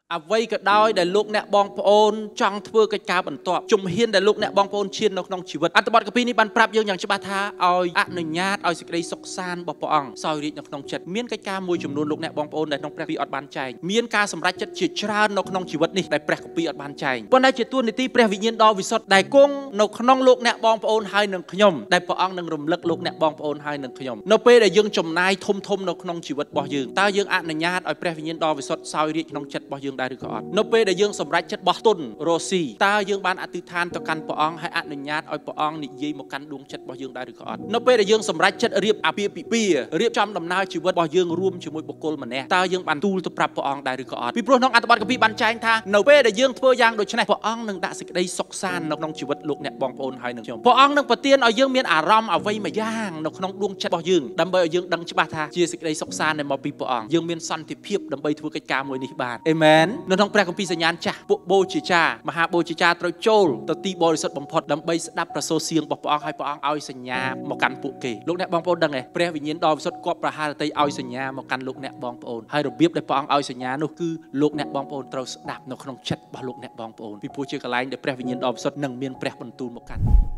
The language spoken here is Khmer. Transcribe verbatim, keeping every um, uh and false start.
អ្វីក៏ដោយដែលលោកអ្នកបងប្អូនចង់ធ្វើកិច្ចការបន្ទាប់ជំហានដែលលោកអ្នកបងប្អូនឈាននៅក្នុងជីវិតអត្ថបទកាពីនេះបានប្រាប់យើងយ៉ាងច្បាស់ថាឲ្យអនុញ្ញាតឲ្យសេចក្តីសុខសាន្តរបស់ព្រះអង្គសោយរាជ្យនៅក្នុងចិត្តមានកិច្ចការមួយចំនួនលោកអ្នកបងប្អូនដែលក្នុងព្រះគម្ពីរអត់បានចែងមានការសម្រេចចិត្តជាច្រើននៅក្នុងជីវិតនេះដែលព្រះគម្ពីរអត់បានចែងប៉ុន្តែជាទួនាទីព្រះវិញ្ញាណដ៏វិសុទ្ធដែលគង់នៅក្នុងលោកអ្នកបងប្អូនហើយនឹងខ្ញុំដែលព្រះអង្គនឹងរំលឹកលោកអ្នកបងប្អូនហើយនឹងខ្ញុំនៅពេលដែលយើងចំណាយធំធំនៅក្នុងជីវិតរបស់យើងតើយើងអនុញ្ញាតឲ្យព្រះវិញ្ញាណដ៏វិសុទ្ធសោយរាជ្យក្នុងចិត្តរបស់យើងដែរឬក៏អត់នៅពេលដែលយើងសម្រេចចិត្តបោះទុនរស់ស៊ីតើយើងបានអធិដ្ឋានទៅកាន់ព្រះអង្គហើយអនុញ្ញាតឲ្យព្រះអង្គនិយាយមកកាន់ដួងចិត្តរបស់យើងដែរឬក៏អត់នៅពេលដែលយើងសម្រេចចិត្តរៀបអាពាហ៍ពិពាហ៍រៀបចំដំណើរជីវិតរបស់យើងរួមជាមួយបុគ្គលម្នាក់តើយើងបានទូលទៅប្រាប់ព្រះអង្គដែរឬក៏អត់ពីព្រោះក្នុងអត្ថបទកាពីបានចែងថានៅពេលដែលយើងធ្វើយ៉ាងដូចនេះព្រះអង្គនឹងដាក់សេចក្តីសុខសាន្តនៅក្នុងជីវិតលោកអ្នកបងប្អូនហើយនឹងខ្ញុំព្រះអង្គនឹងប្រទានឲ្យយើងមានអារម្មណ៍អ្វីមួយយ៉ាងនៅក្នុងដួងចិត្តរបស់យើងដើម្បីឲ្យយើងដឹងច្បាស់ថាជាសេចក្តីសុខសាន្តដែលមកពីព្រះអង្គយើងមានសន្តិភាពដើម្បីធ្វើកិច្ចការមួយនេះបានអេមែននៅក្នុងព្រះគម្ពីរសញ្ញាណចាស់ពួកបូជាចារមហាបូជាចារត្រូវចូលទៅទីបរិសុទ្ធបំផុតដើម្បីស្ដាប់ប្រសូរសៀងរបស់ព្រះអង្គហើយព្រះអង្គឲ្យសញ្ញាមកកាន់ពួកគេលោកអ្នកបងប្អូនដឹងទេព្រះវិញ្ញាណដ៏វិសុទ្ធគាត់ប្រហារតីឲ្យសញ្ញាមកកាន់លោកអ្នកបងប្អូនហើយរបៀបដែលព្រះអង្គឲ្យសញ្ញានោះគឺលោកអ្នកបងប្អូនត្រូវស្ដាប់នៅក្នុងចិត្តរបស់លោកអ្នកបងប្អូនពីព្រោះជាកន្លែងដែលព្រះវិញ្ញាណដ៏វិសុទ្ធនឹងមានព្រះបន្ទូលមកកាន់